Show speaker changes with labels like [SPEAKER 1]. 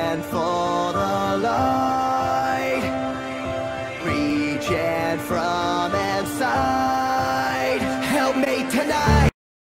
[SPEAKER 1] reaching for the light, reaching from inside. Help me tonight.